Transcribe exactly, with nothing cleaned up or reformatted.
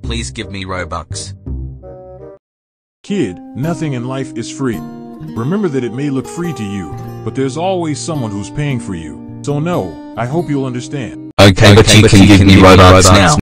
Please give me Robux. Kid, nothing in life is free. Remember that it may look free to you, but there's always someone who's paying for you. So no, I hope you'll understand. Okay, but you can give me Robux now.